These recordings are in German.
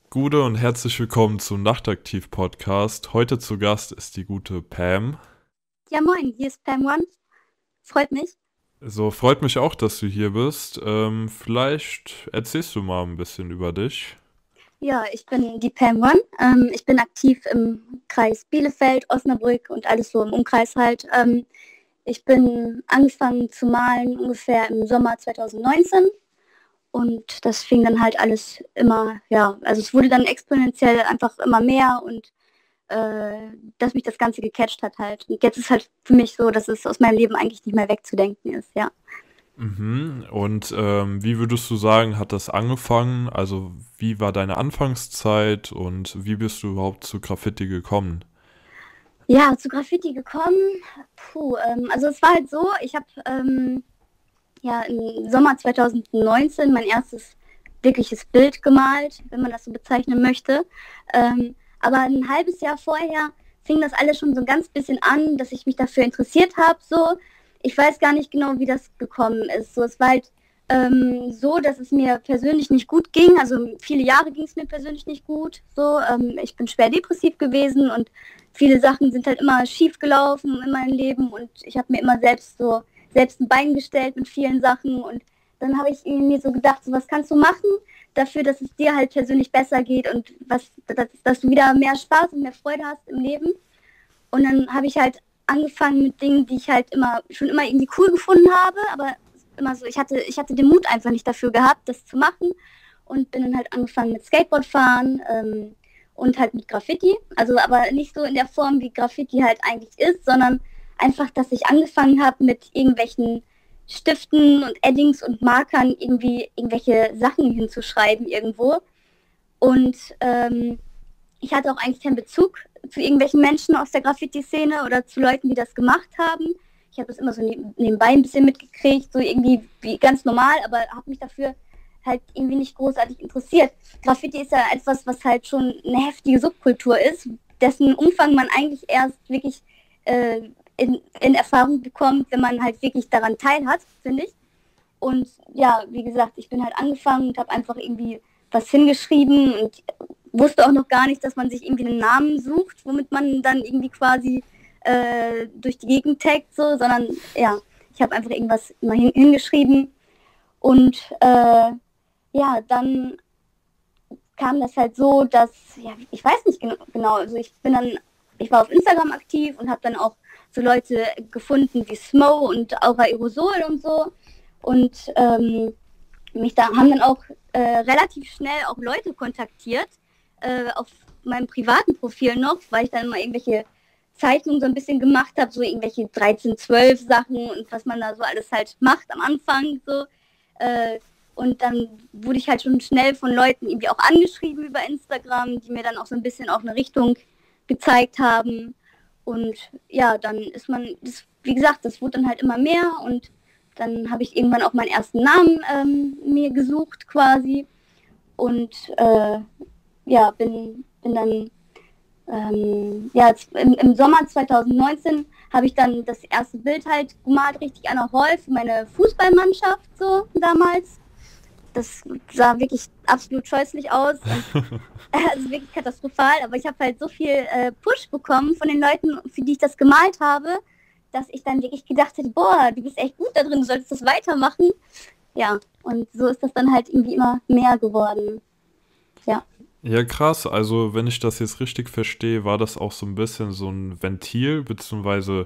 Gude und herzlich willkommen zum Nachtaktiv-Podcast. Heute zu Gast ist die gute Pam. Ja, moin, hier ist Pam One. Freut mich. So, freut mich auch, dass du hier bist. Vielleicht erzählst du mal ein bisschen über dich. Ja, ich bin die Pam One. Ich bin aktiv im Kreis Bielefeld, Osnabrück und alles so im Umkreis halt. Ich bin angefangen zu malen ungefähr im Sommer 2019 und das fing dann halt alles immer, ja, also es wurde dann exponentiell einfach immer mehr und dass mich das Ganze gecatcht hat halt. Und jetzt ist halt für mich so, dass es aus meinem Leben eigentlich nicht mehr wegzudenken ist, ja. Mhm. Und wie würdest du sagen, hat das angefangen? Also, wie war deine Anfangszeit und wie bist du überhaupt zu Graffiti gekommen? Ja, zu Graffiti gekommen. Also es war halt so, ich habe ja im Sommer 2019 mein erstes wirkliches Bild gemalt, wenn man das so bezeichnen möchte. Aber ein halbes Jahr vorher fing das alles schon so ein ganz bisschen an, dass ich mich dafür interessiert habe. So, ich weiß gar nicht genau, wie das gekommen ist. So, es war halt so, dass es mir persönlich nicht gut ging. Also viele Jahre ging es mir persönlich nicht gut. So, ich bin schwer depressiv gewesen und viele Sachen sind halt immer schief gelaufen in meinem Leben und ich habe mir immer selbst ein Bein gestellt mit vielen Sachen und dann habe ich mir so gedacht, so was kannst du machen dafür, dass es dir halt persönlich besser geht und dass du wieder mehr Spaß und mehr Freude hast im Leben. Und dann habe ich halt angefangen mit Dingen, die ich halt schon immer irgendwie cool gefunden habe, aber immer so, ich hatte den Mut einfach nicht dafür gehabt, das zu machen und bin dann halt angefangen mit Skateboard fahren und halt mit Graffiti. Also aber nicht so in der Form, wie Graffiti halt eigentlich ist, sondern einfach, dass ich angefangen habe mit irgendwelchen Stiften und Eddings und Markern irgendwie irgendwelche Sachen hinzuschreiben irgendwo. Und ich hatte auch eigentlich keinen Bezug zu irgendwelchen Menschen aus der Graffiti-Szene oder zu Leuten, die das gemacht haben. Ich habe das immer so nebenbei ein bisschen mitgekriegt, so irgendwie wie ganz normal, aber habe mich dafür halt irgendwie nicht großartig interessiert. Graffiti ist ja etwas, was halt schon eine heftige Subkultur ist, dessen Umfang man eigentlich erst wirklich äh, in Erfahrung bekommt, wenn man halt wirklich daran teilhat, finde ich. Und ja, wie gesagt, ich bin halt angefangen und habe einfach irgendwie was hingeschrieben und wusste auch noch gar nicht, dass man sich irgendwie einen Namen sucht, womit man dann irgendwie quasi durch die Gegend taggt, so, sondern ja, ich habe einfach irgendwas mal hingeschrieben und ja, dann kam das halt so, dass, ja, ich weiß nicht genau, also ich war auf Instagram aktiv und habe dann auch so Leute gefunden wie Smo und Aura Aerosol und so. Und mich da haben dann auch relativ schnell auch Leute kontaktiert, auf meinem privaten Profil noch, weil ich dann mal irgendwelche Zeichnungen so ein bisschen gemacht habe, so irgendwelche 13, 12 Sachen und was man da so alles halt macht am Anfang so. Und dann wurde ich halt schon schnell von Leuten irgendwie auch angeschrieben über Instagram, die mir dann auch so ein bisschen auch eine Richtung gezeigt haben. Und ja, dann ist man, wie gesagt, das wurde dann halt immer mehr und dann habe ich irgendwann auch meinen ersten Namen mir gesucht quasi und ja, bin dann ja, im Sommer 2019 habe ich dann das erste Bild halt gemalt, richtig an der Hall für meine Fußballmannschaft so damals. Das sah wirklich absolut scheußlich aus und also wirklich katastrophal, aber ich habe halt so viel Push bekommen von den Leuten, für die ich das gemalt habe, dass ich dann wirklich gedacht hätte, boah, du bist echt gut da drin, du solltest das weitermachen. Ja, und so ist das dann halt irgendwie immer mehr geworden. Ja, Ja, krass. Also, wenn ich das jetzt richtig verstehe, war das auch so ein bisschen so ein Ventil, beziehungsweise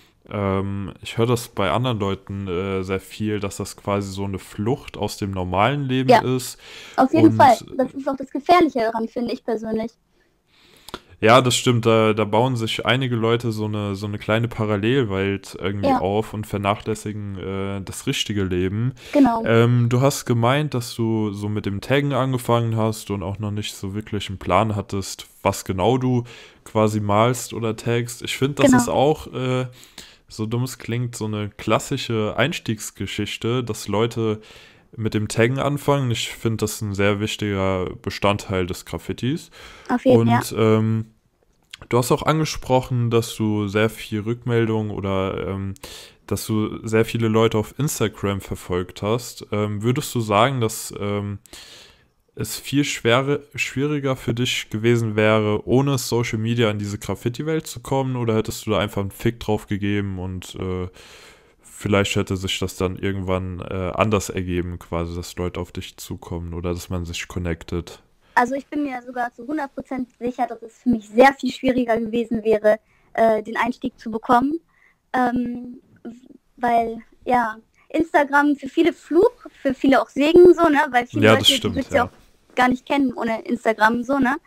ich höre das bei anderen Leuten sehr viel, dass das quasi so eine Flucht aus dem normalen Leben ja, ist. auf jeden Fall. Und Das ist auch das Gefährliche daran, finde ich persönlich. ja, das stimmt, da bauen sich einige Leute so eine kleine Parallelwelt irgendwie Ja, auf und vernachlässigen das richtige Leben. genau, Du hast gemeint, dass du so mit dem Taggen angefangen hast und auch noch nicht so wirklich einen Plan hattest, was genau du quasi malst oder taggst. Ich finde, das ist genau. auch, so dumm es klingt, so eine klassische Einstiegsgeschichte, dass Leute mit dem Taggen anfangen. Ich finde das ein sehr wichtiger Bestandteil des Graffitis. Auf jeden Fall, ja. Und du hast auch angesprochen, dass du sehr viel Rückmeldung oder dass du sehr viele Leute auf Instagram verfolgt hast. Würdest du sagen, dass es viel schwieriger für dich gewesen wäre, ohne Social Media in diese Graffiti-Welt zu kommen, oder hättest du da einfach einen Fick drauf gegeben und vielleicht hätte sich das dann irgendwann anders ergeben, quasi, dass Leute auf dich zukommen oder dass man sich connectet? Also ich bin mir sogar zu 100% sicher, dass es für mich sehr viel schwieriger gewesen wäre, den Einstieg zu bekommen. Ähm, Weil, ja, Instagram für viele Fluch, für viele auch Segen, so, ne? Weil viele Ja, das Leute, die stimmt, würdest du ja ja. auch gar nicht kennen ohne Instagram, so, ne?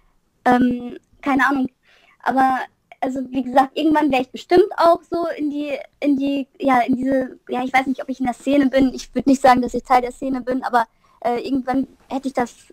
Keine Ahnung. Aber, also wie gesagt, irgendwann wäre ich bestimmt auch so in diese, ja, ich weiß nicht, ob ich in der Szene bin. Ich würde nicht sagen, dass ich Teil der Szene bin, aber irgendwann hätte ich das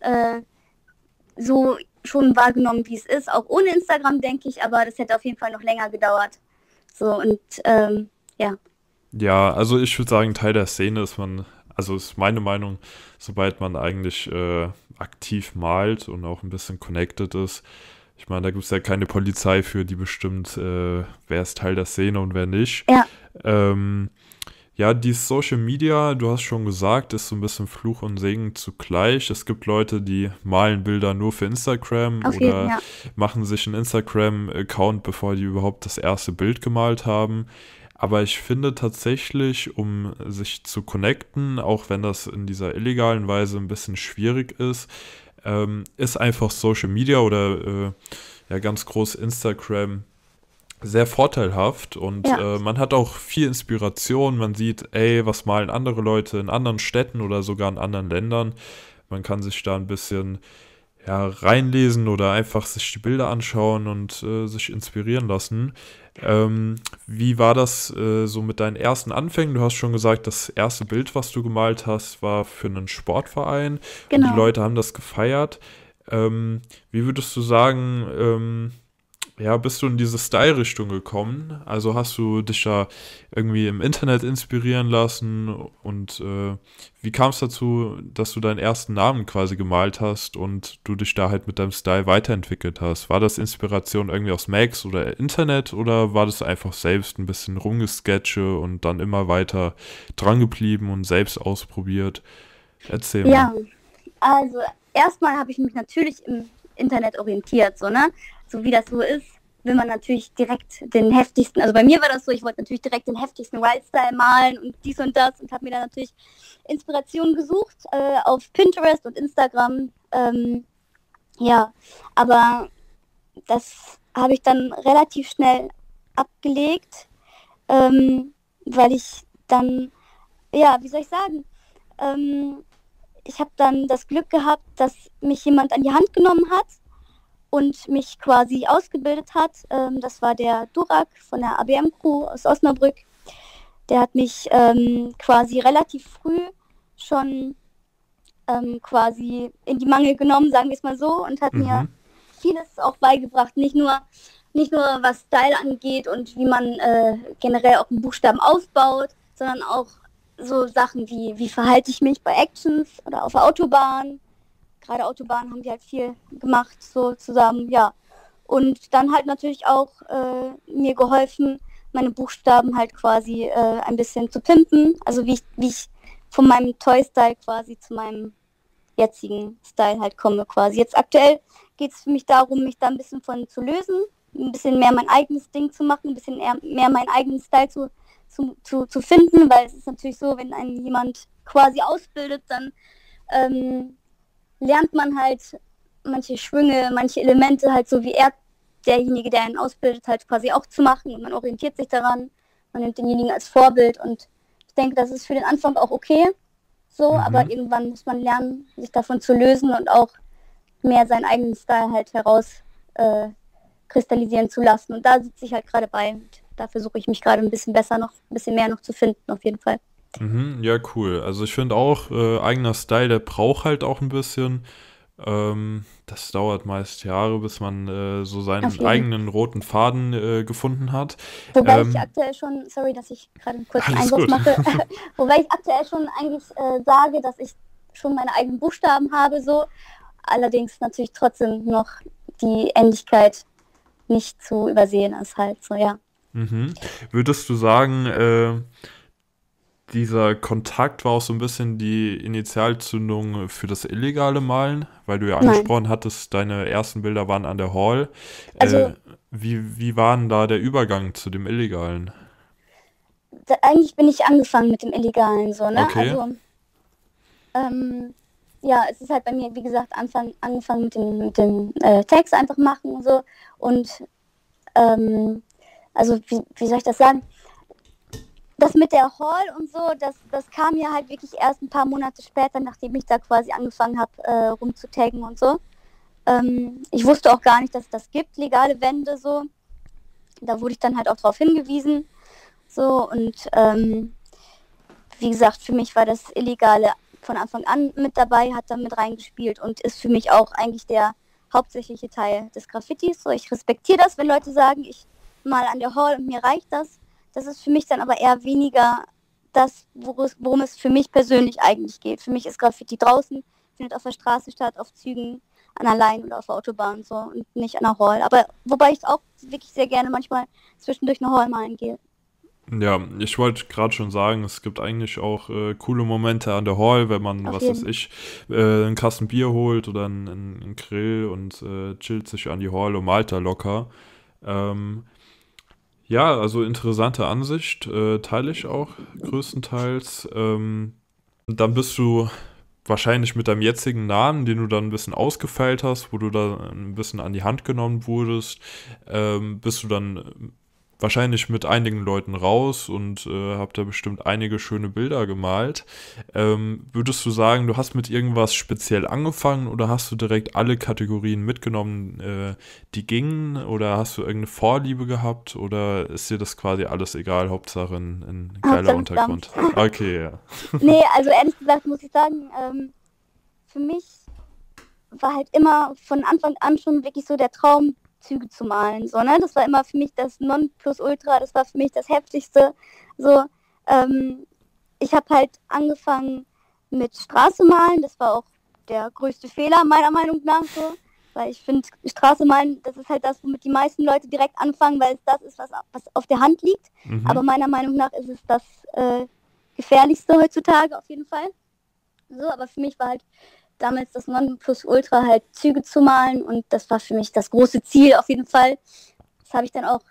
so schon wahrgenommen, wie es ist. Auch ohne Instagram, denke ich, aber das hätte auf jeden Fall noch länger gedauert. So, und ja. Ja, also ich würde sagen, Teil der Szene ist man, also ist meine Meinung, sobald man eigentlich aktiv malt und auch ein bisschen connected ist. Ich meine, da gibt es ja keine Polizei für, die bestimmt, wer ist Teil der Szene und wer nicht. Ja, Ähm, ja, die Social Media, du hast schon gesagt, ist so ein bisschen Fluch und Segen zugleich. Es gibt Leute, die malen Bilder nur für Instagram auf jeden, oder ja. machen sich einen Instagram-Account, bevor die überhaupt das erste Bild gemalt haben. Aber ich finde tatsächlich, um sich zu connecten, auch wenn das in dieser illegalen Weise ein bisschen schwierig ist einfach Social Media oder ja ganz groß Instagram sehr vorteilhaft und Ja, man hat auch viel Inspiration. Man sieht, ey, was malen andere Leute in anderen Städten oder sogar in anderen Ländern. Man kann sich da ein bisschen ja, reinlesen oder einfach sich die Bilder anschauen und sich inspirieren lassen. Wie war das so mit deinen ersten Anfängen? Du hast schon gesagt, das erste Bild, was du gemalt hast, war für einen Sportverein und die genau. Leute haben das gefeiert. Wie würdest du sagen, ja, bist du in diese Style-Richtung gekommen? Also hast du dich da irgendwie im Internet inspirieren lassen und wie kam es dazu, dass du deinen ersten Namen quasi gemalt hast und du dich da halt mit deinem Style weiterentwickelt hast? War das Inspiration irgendwie aus Max oder Internet oder war das einfach selbst ein bisschen rumgesketche und dann immer weiter dran geblieben und selbst ausprobiert? Erzähl mal. Ja, also erstmal habe ich mich natürlich im Internet orientiert, so, ne? So wie das so ist, will man natürlich direkt den heftigsten, also bei mir war das so, ich wollte natürlich direkt den heftigsten Wildstyle malen und dies und das und habe mir dann natürlich Inspiration gesucht auf Pinterest und Instagram. Ja, aber das habe ich dann relativ schnell abgelegt, weil ich dann, ja, wie soll ich sagen, ähm, ich habe dann das Glück gehabt, dass mich jemand an die Hand genommen hat und mich quasi ausgebildet hat. Das war der Durak von der ABM-Crew aus Osnabrück. Der hat mich quasi relativ früh schon quasi in die Mangel genommen, sagen wir es mal so, und hat mir Mhm. vieles auch beigebracht. Nicht nur was Style angeht und wie man generell auch einen Buchstaben aufbaut, sondern auch so Sachen wie verhalte ich mich bei Actions oder auf der Autobahn. Gerade Autobahnen haben die halt viel gemacht, so zusammen, ja. Und dann halt natürlich auch mir geholfen, meine Buchstaben halt quasi ein bisschen zu pimpen. Also wie ich von meinem Toy-Style quasi zu meinem jetzigen Style halt komme quasi. Jetzt aktuell geht es für mich darum, mich da ein bisschen von zu lösen, ein bisschen mehr mein eigenes Ding zu machen, ein bisschen mehr meinen eigenen Style zu finden, weil es ist natürlich so, wenn einen jemand quasi ausbildet, dann lernt man halt manche Schwünge, manche Elemente halt so wie er, derjenige, der einen ausbildet, halt quasi auch zu machen und man orientiert sich daran, man nimmt denjenigen als Vorbild und ich denke, das ist für den Anfang auch okay, so, aber Mhm. irgendwann muss man lernen, sich davon zu lösen und auch mehr seinen eigenen Style halt heraus kristallisieren zu lassen. Und da sitze ich halt gerade bei. Und da versuche ich mich gerade ein bisschen besser noch, ein bisschen mehr noch zu finden, auf jeden Fall. Mhm, ja, cool. Also ich finde auch, eigener Style, der braucht halt auch ein bisschen. Das dauert meist Jahre, bis man so Auf seinen jeden. eigenen roten Faden gefunden hat. Wobei ich Ähm, aktuell schon, sorry, dass ich gerade einen kurzen alles Einwurf gut. mache, wobei ich aktuell schon eigentlich sage, dass ich schon meine eigenen Buchstaben habe, so. Allerdings natürlich trotzdem noch die Ähnlichkeit nicht zu übersehen ist halt so, ja. Mhm. Würdest du sagen, dieser Kontakt war auch so ein bisschen die Initialzündung für das illegale Malen, weil du ja Nein. angesprochen hattest, deine ersten Bilder waren an der Hall. Äh, Also wie war denn da der Übergang zu dem Illegalen? eigentlich bin ich angefangen mit dem Illegalen so, ne? Okay. Ähm, ja, es ist halt bei mir, wie gesagt, angefangen mit dem Text einfach machen und so. Und ähm, also wie soll ich das sagen? Das mit der Hall und so, das kam ja halt wirklich erst ein paar Monate später, nachdem ich da quasi angefangen habe, rumzutaggen und so. Ich wusste auch gar nicht, dass es das gibt, legale Wände so. Da wurde ich dann halt auch darauf hingewiesen. So und wie gesagt, für mich war das Illegale von Anfang an mit dabei, hat da mit reingespielt und ist für mich auch eigentlich der hauptsächliche Teil des Graffitis. So, ich respektiere das, wenn Leute sagen, ich mal an der Hall und mir reicht das. Das ist für mich dann aber eher weniger das, worum es für mich persönlich eigentlich geht. Für mich ist Graffiti draußen, findet auf der Straße statt, auf Zügen, an der Line oder auf der Autobahn so und nicht an der Hall. Aber wobei ich auch wirklich sehr gerne manchmal zwischendurch eine Hall malen gehe. Ja, ich wollte gerade schon sagen, es gibt eigentlich auch coole Momente an der Hall, wenn man, Auf was weiß jeden. ich, einen Kasten Bier holt oder einen Grill und chillt sich an die Hall und malt da locker. Ähm, ja, also interessante Ansicht, teile ich auch größtenteils. Dann bist du wahrscheinlich mit deinem jetzigen Namen, den du dann ein bisschen ausgefeilt hast, wo du da ein bisschen an die Hand genommen wurdest, bist du dann wahrscheinlich mit einigen Leuten raus und habt da bestimmt einige schöne Bilder gemalt. Würdest du sagen, du hast mit irgendwas speziell angefangen oder hast du direkt alle Kategorien mitgenommen, die gingen? Oder hast du irgendeine Vorliebe gehabt? Oder ist dir das quasi alles egal? Hauptsache ein geiler Hauptsache es dampft. Untergrund. Okay, ja. Nee, also ehrlich gesagt muss ich sagen, für mich war halt immer von Anfang an schon wirklich so der Traum, Züge zu malen. So, ne? Das war immer für mich das Nonplusultra, das war für mich das Heftigste. So, ähm, ich habe halt angefangen mit Straße malen, das war auch der größte Fehler meiner Meinung nach so. Weil ich finde, Straße malen, das ist halt das, womit die meisten Leute direkt anfangen, weil es das ist, was auf der Hand liegt. Aber Mhm. meiner Meinung nach ist es das gefährlichste heutzutage auf jeden Fall. So, aber für mich war halt damals das Nonplusultra halt Züge zu malen und das war für mich das große Ziel auf jeden Fall. Das habe ich dann auch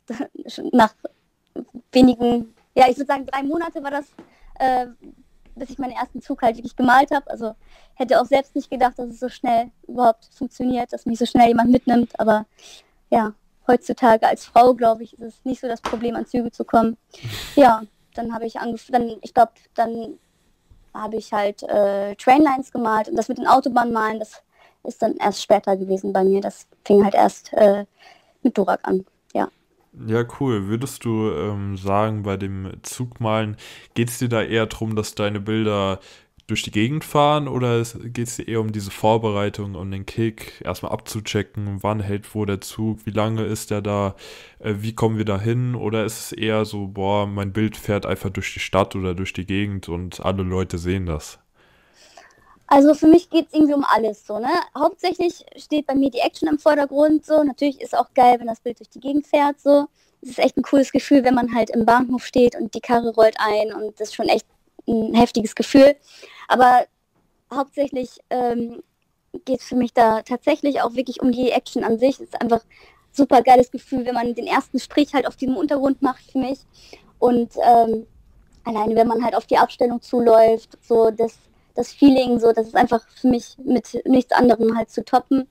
nach wenigen, ja, ich würde sagen 3 Monate war das, äh, bis ich meinen ersten Zug halt wirklich gemalt habe. Also hätte auch selbst nicht gedacht, dass es so schnell überhaupt funktioniert, dass mich so schnell jemand mitnimmt. Aber ja, heutzutage als Frau, glaube ich, ist es nicht so das Problem, an Züge zu kommen. Ja, dann habe ich angefangen, ich glaube, dann habe ich halt Trainlines gemalt und das mit den Autobahnmalen, das ist dann erst später gewesen bei mir. Das fing halt erst mit Durak an. Ja. Ja, cool. Würdest du sagen, bei dem Zugmalen, geht es dir da eher darum, dass deine Bilder durch die Gegend fahren oder geht es dir eher um diese Vorbereitung, um den Kick, erstmal abzuchecken, wann hält wo der Zug, wie lange ist der da, wie kommen wir da hin? Oder ist es eher so, boah, mein Bild fährt einfach durch die Stadt oder durch die Gegend und alle Leute sehen das? Also für mich geht es irgendwie um alles so, ne? Hauptsächlich steht bei mir die Action im Vordergrund so. Natürlich ist auch geil, wenn das Bild durch die Gegend fährt so. Es ist echt ein cooles Gefühl, wenn man halt im Bahnhof steht und die Karre rollt ein und das ist schon echt ein heftiges Gefühl. Aber hauptsächlich geht es für mich da tatsächlich auch wirklich um die Action an sich. Es ist einfach ein super geiles Gefühl, wenn man den ersten Strich halt auf diesem Untergrund macht für mich. Und alleine, wenn man halt auf die Abstellung zuläuft, so das Feeling, so, das ist einfach für mich mit nichts anderem halt zu toppen.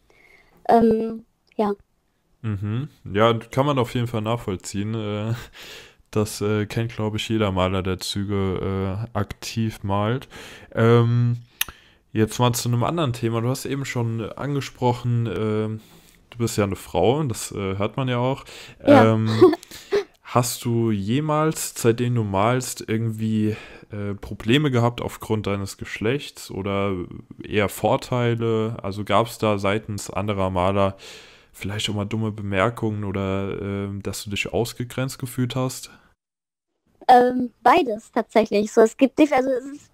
Ja, Mhm. Ja, kann man auf jeden Fall nachvollziehen. Das kennt, glaube ich, jeder Maler, der Züge aktiv malt. Ähm, Jetzt mal zu einem anderen Thema. Du hast eben schon angesprochen, du bist ja eine Frau, das hört man ja auch. ja. Hast du jemals, seitdem du malst, irgendwie Probleme gehabt aufgrund deines Geschlechts oder eher Vorteile? Also gab es da seitens anderer Maler vielleicht auch mal dumme Bemerkungen oder dass du dich ausgegrenzt gefühlt hast? Beides tatsächlich. So, also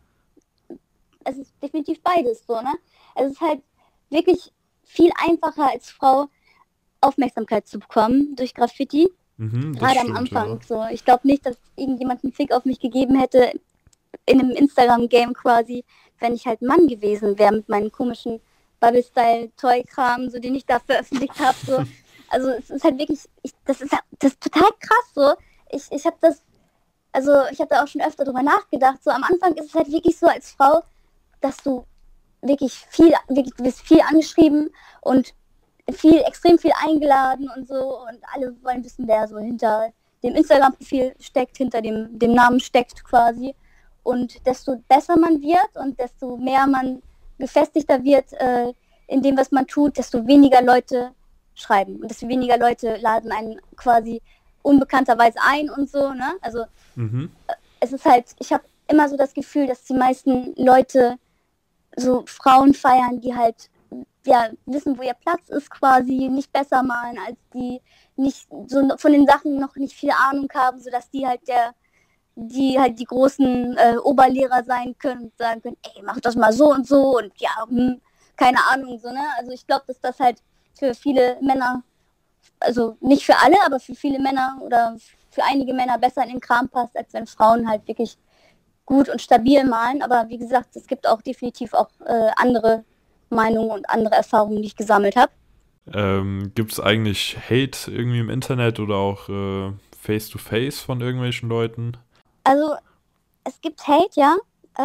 es ist definitiv beides so, ne? Es ist halt wirklich viel einfacher als Frau Aufmerksamkeit zu bekommen durch Graffiti. Mhm, das Gerade am stimmt, ja. Anfang so. Ich glaube nicht, dass irgendjemand einen Fick auf mich gegeben hätte, in einem Instagram-Game quasi, wenn ich halt Mann gewesen wäre mit meinen komischen Bubble-Style-Toy-Kram, so den ich da veröffentlicht habe. So. Also es ist halt wirklich, das ist total krass so. Ich habe das, also ich habe da auch schon öfter drüber nachgedacht. So am Anfang ist es halt wirklich so als Frau, dass du du wirst viel angeschrieben und extrem viel eingeladen und so und alle wollen wissen, wer so hinter dem Instagram-Profil steckt, hinter dem Namen steckt quasi. Und desto besser man wird und desto mehr man gefestigter wird in dem, was man tut, desto weniger Leute schreiben und desto weniger Leute laden einen quasi unbekannterweise ein und so, ne? Also es ist halt, ich habe immer so das Gefühl, dass die meisten Leute so Frauen feiern, die halt ja wissen, wo ihr Platz ist quasi, nicht besser malen als die, nicht so von den Sachen noch nicht viel Ahnung haben, sodass die halt die großen Oberlehrer sein können und sagen können, ey, mach das mal so und ja, keine Ahnung, so, ne? Also ich glaube, dass das halt für viele Männer, also nicht für alle, aber für viele Männer oder für einige Männer besser in den Kram passt, als wenn Frauen halt wirklich gut und stabil malen. Aber wie gesagt, es gibt auch definitiv auch andere Meinungen und andere Erfahrungen, die ich gesammelt habe. Gibt es eigentlich Hate irgendwie im Internet oder auch Face-to-Face von irgendwelchen Leuten? Also es gibt Hate, ja.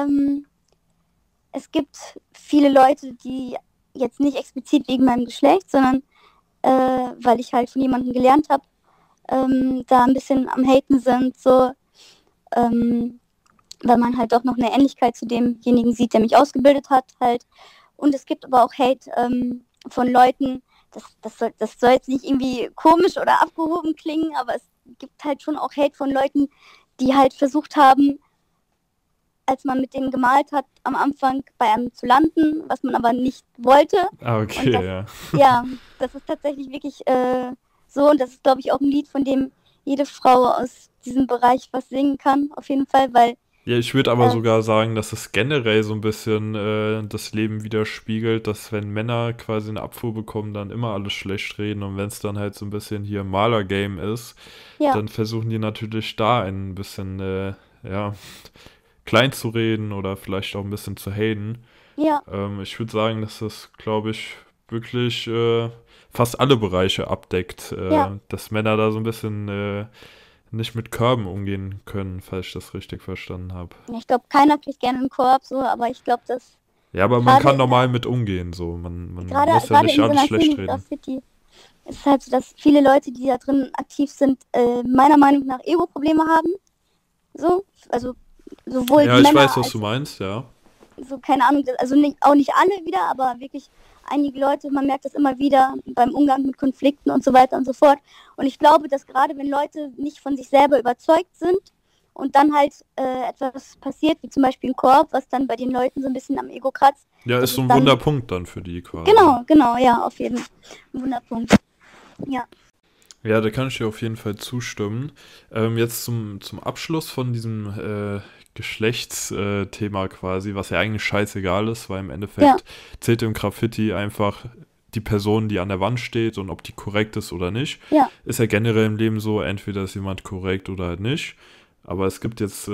Es gibt viele Leute, die jetzt nicht explizit wegen meinem Geschlecht, sondern weil ich halt von jemandem gelernt habe, da ein bisschen am Haten sind, so, weil man halt doch noch eine Ähnlichkeit zu demjenigen sieht, der mich ausgebildet hat halt. Und es gibt aber auch Hate von Leuten, das soll jetzt nicht irgendwie komisch oder abgehoben klingen, aber es gibt halt schon auch Hate von Leuten, die halt versucht haben, als man mit denen gemalt hat, am Anfang bei einem zu landen, was man aber nicht wollte. Ah, okay, Und ja. ja, das ist tatsächlich wirklich so und das ist, glaube ich, auch ein Lied, von dem jede Frau aus diesem Bereich was singen kann, auf jeden Fall, weil Ja, ich würde aber sogar sagen, dass es generell so ein bisschen das Leben widerspiegelt, dass wenn Männer quasi eine Abfuhr bekommen, dann immer alles schlecht reden und wenn es dann halt so ein bisschen hier Maler-Game ist, ja, dann versuchen die natürlich da ein bisschen, ja, klein zu reden oder vielleicht auch ein bisschen zu haten. ja, Ich würde sagen, dass das, glaube ich, wirklich fast alle Bereiche abdeckt, ja. dass Männer da so ein bisschen nicht mit Körben umgehen können, falls ich das richtig verstanden habe. Ich glaube, keiner kriegt gerne einen Korb, so, aber ich glaube, dass Ja, aber man kann normal mit umgehen, so. Man muss ja gerade nicht in so alles einer schlecht Szene wie reden. Graffiti ist es halt so, dass viele Leute, die da drin aktiv sind, meiner Meinung nach Ego-Probleme haben. So, also sowohl Ja, die ich Männer weiß, was du als meinst, ja. so, keine Ahnung, also auch nicht alle wieder, aber wirklich einige Leute, man merkt das immer wieder beim Umgang mit Konflikten und so weiter und so fort. Und ich glaube, dass gerade wenn Leute nicht von sich selber überzeugt sind und dann halt etwas passiert, wie zum Beispiel ein Korb, was dann bei den Leuten so ein bisschen am Ego kratzt, Ja, dass ist so es ein dann, Wunderpunkt dann für die quasi. genau, ja, auf jeden Fall. Wunderpunkt. Ja, Ja, da kann ich dir auf jeden Fall zustimmen. Jetzt zum Abschluss von diesem Geschlechtsthema quasi, was ja eigentlich scheißegal ist, weil im Endeffekt ja, zählt im Graffiti einfach die Person, die an der Wand steht und ob die korrekt ist oder nicht. ja, Ist ja generell im Leben so, entweder ist jemand korrekt oder halt nicht. Aber es gibt jetzt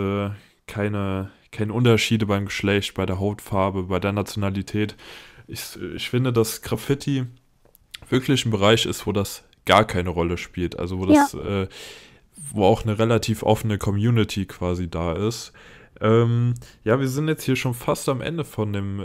keine Unterschiede beim Geschlecht, bei der Hautfarbe, bei der Nationalität. Ich finde, dass Graffiti wirklich ein Bereich ist, wo das gar keine Rolle spielt. Also ja. wo auch eine relativ offene Community quasi da ist. Ja, wir sind jetzt hier schon fast am Ende von dem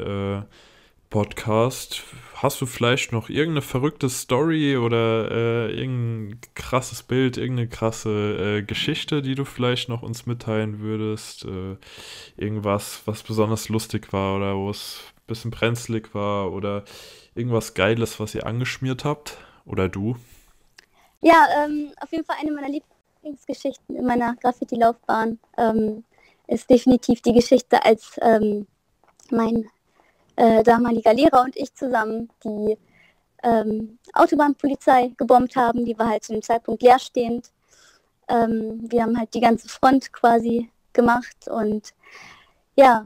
Podcast. Hast du vielleicht noch irgendeine verrückte Story oder irgendein krasses Bild, irgendeine krasse Geschichte, die du vielleicht noch uns mitteilen würdest? Irgendwas, was besonders lustig war oder wo es ein bisschen brenzlig war oder irgendwas Geiles, was ihr angeschmiert habt? Oder du? Ja, auf jeden Fall eine meiner Lieblingsgeschichten in meiner Graffiti-Laufbahn ist definitiv die Geschichte, als mein damaliger Lehrer und ich zusammen die Autobahnpolizei gebombt haben. Die war halt zu dem Zeitpunkt leerstehend. Wir haben halt die ganze Front quasi gemacht und ja,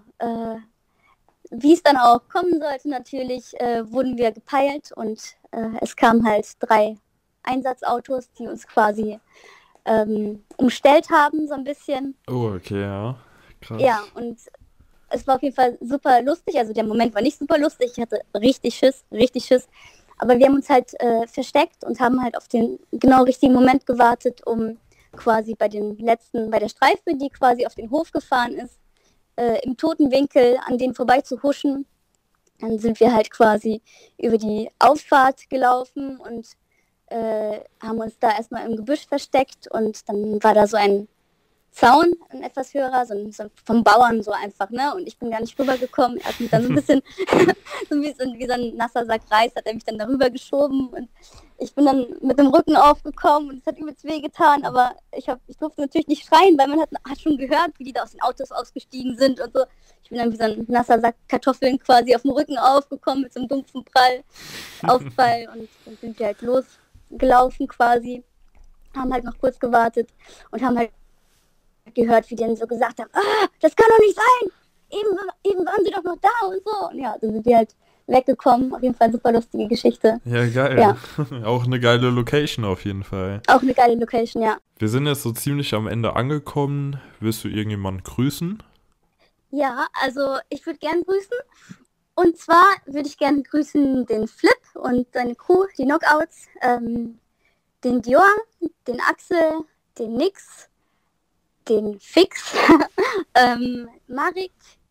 wie es dann auch kommen sollte, natürlich wurden wir gepeilt und es kamen halt 3 Einsatzautos, die uns quasi umstellt haben, so ein bisschen. Oh, okay, ja. Krass. Ja, und es war auf jeden Fall super lustig. Also der Moment war nicht super lustig. Ich hatte richtig Schiss, richtig Schiss. Aber wir haben uns halt versteckt und haben halt auf den genau richtigen Moment gewartet, um quasi bei der Streife, die quasi auf den Hof gefahren ist, im toten Winkel an denen vorbei zu huschen. Dann sind wir halt quasi über die Auffahrt gelaufen und haben uns da erstmal im Gebüsch versteckt und dann war da so ein Zaun, ein etwas höherer, so vom Bauern so einfach, ne? Und ich bin gar nicht rübergekommen. Er hat mich dann so ein bisschen, wie so ein nasser Sack Reis, hat er mich dann darüber geschoben und ich bin dann mit dem Rücken aufgekommen und es hat übelst weh getan, aber ich durfte natürlich nicht schreien, weil man hat schon gehört, wie die da aus den Autos ausgestiegen sind und so. Ich bin dann wie so ein nasser Sack Kartoffeln quasi auf dem Rücken aufgekommen mit so einem dumpfen Aufprall und dann sind wir halt losgelaufen quasi, haben halt noch kurz gewartet und haben halt gehört, wie die dann so gesagt haben, das kann doch nicht sein, eben waren sie doch noch da und so. Und ja, dann sind wir halt weggekommen. Auf jeden Fall super lustige Geschichte. Ja, geil. Ja. Auch eine geile Location auf jeden Fall. Auch eine geile Location, ja. Wir sind jetzt so ziemlich am Ende angekommen. Willst du irgendjemanden grüßen? Ja, also ich würde gerne grüßen. Und zwar würde ich gerne grüßen den Flip und seine Crew, die Knockouts, den Dior, den Axel, den Nix, den Fix, Marik,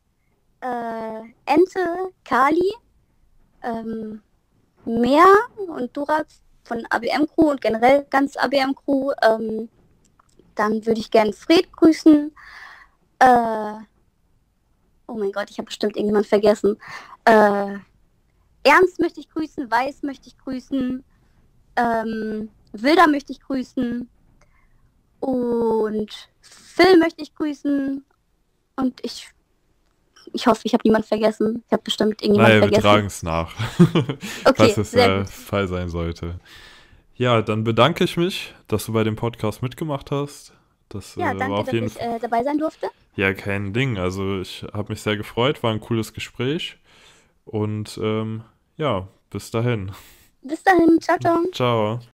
Ente, Kali, Mehr und Durax von ABM Crew und generell ganz ABM Crew. Dann würde ich gerne Fred grüßen. Oh mein Gott, ich habe bestimmt irgendjemand vergessen. Ernst möchte ich grüßen, Weiß möchte ich grüßen, Wilder möchte ich grüßen und Phil möchte ich grüßen und ich hoffe, ich habe niemanden vergessen. Ich habe bestimmt irgendjemanden Naja, wir vergessen. tragen es nach, Okay, falls es sehr der gut. Fall sein sollte. Ja, dann bedanke ich mich, dass du bei dem Podcast mitgemacht hast. Das Ja, war danke, auf dass jeden ich Fall. dabei sein durfte. Ja, kein Ding. Also ich habe mich sehr gefreut, war ein cooles Gespräch. Und ja, bis dahin. Bis dahin, ciao, ciao. Ciao.